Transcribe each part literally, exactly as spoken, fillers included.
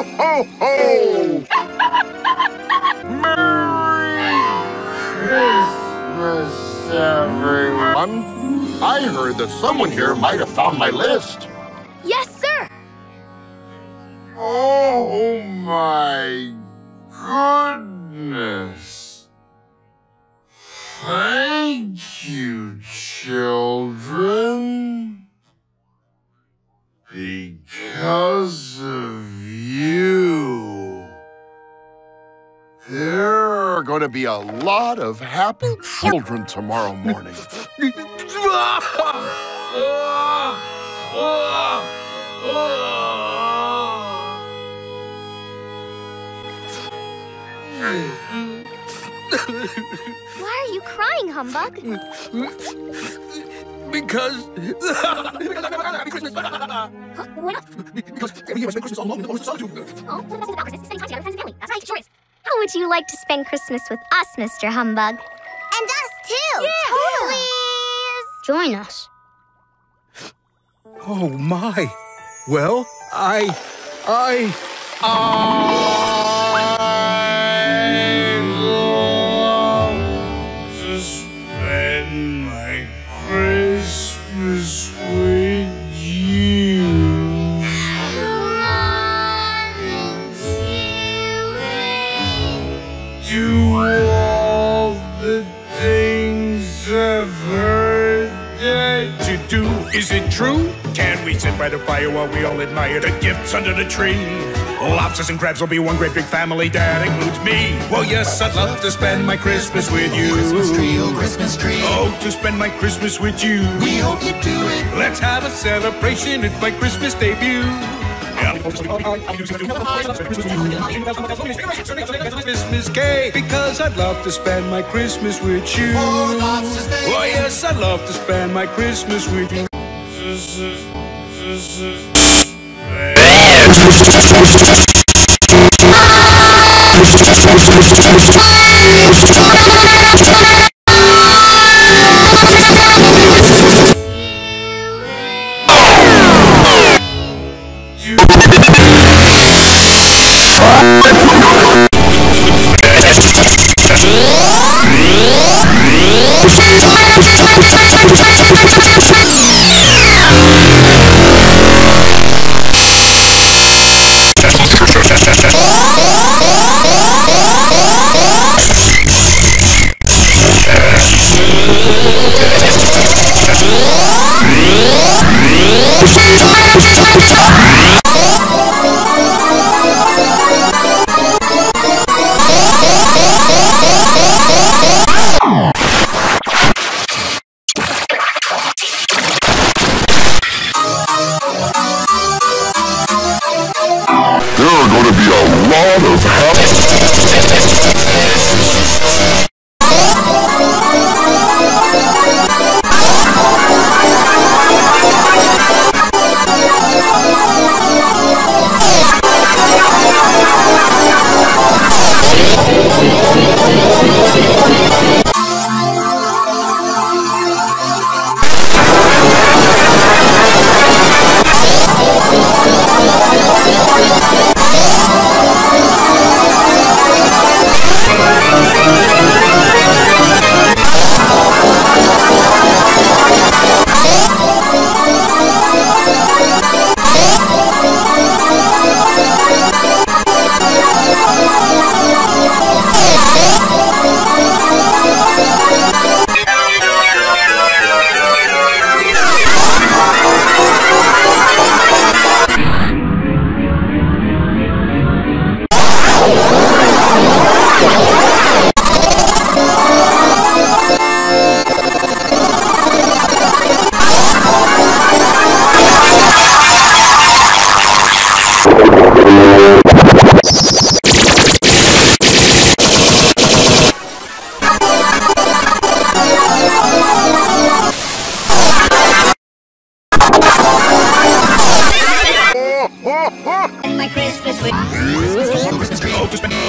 ho, ho! Merry Christmas, everyone. I heard that someone here might have found my list. Yes, sir. Oh, my goodness. Thank you, children. Because of you, there are going to be a lot of happy children tomorrow morning. Why are you crying, Humbug? Because... Huh? What? Because every year I spend Christmas alone in the most solitude. Oh, well, that's about Christmas. Spending time together with friends and family. That's right, sure is. How would you like to spend Christmas with us, Mister Humbug? And us, too! Yeah, totally! Join us. Oh, my. Well, I... I... I love to spend my Christmas with you. Do all the things I've heard that To do, is it true? Can we sit by the fire while we all admire the gifts under the tree? Lobsters and crabs will be one great big family. That includes me. Well, yes, I'd love to spend my Christmas with you. Christmas tree, oh Christmas tree. Oh, to spend my Christmas with you. We hope you do it. Let's have a celebration. It's my Christmas debut. Christmas cake, because I'd love to spend my Christmas with you. Oh, lobsters, baby. Oh, yes, I'd love to spend my Christmas with you. This is, this is, there are going to be a lot of happy... My Christmas with Christmas tree, oh Christmas tree. Oh, to spend... Oh.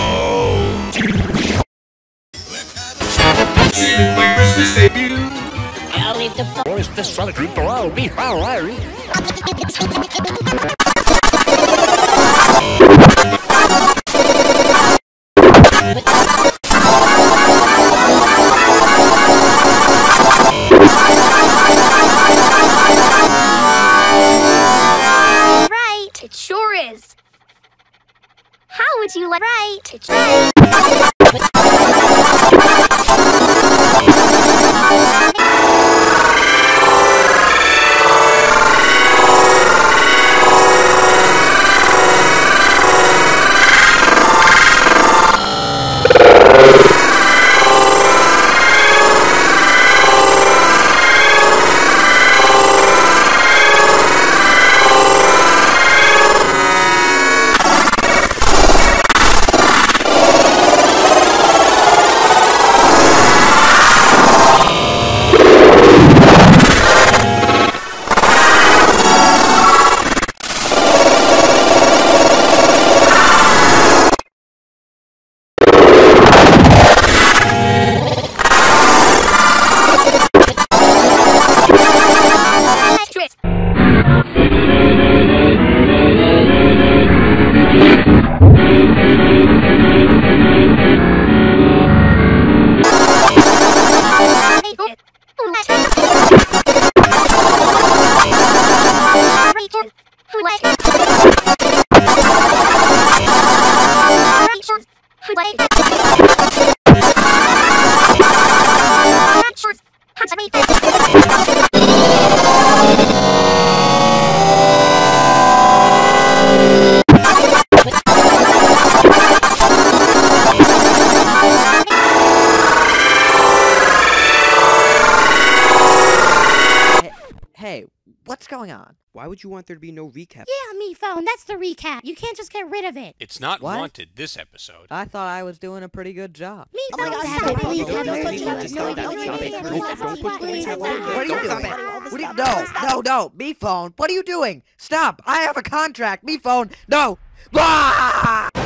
My Christmas debut. I'll leave the Boys, this solitude will all be all right. sure is. How would you like right? It's right. Hey, what's going on? Why would you want there to be no recap? Yeah, me phone. That's the recap. You can't just get rid of it. It's not What? wanted this episode. I thought I was doing a pretty good job. Me Oh my phone. God, Stop stop it, it. please. Don't Have no put idea. it Have no on. idea. Stop it. Have no idea. Stop it. Please, Don't please, put it please, on. have no What are you idea. doing? Stop it. What are you, Stop no, it. Stop no, it. no, me phone. What are you doing? Stop! I have a contract. Me phone. No. Ah!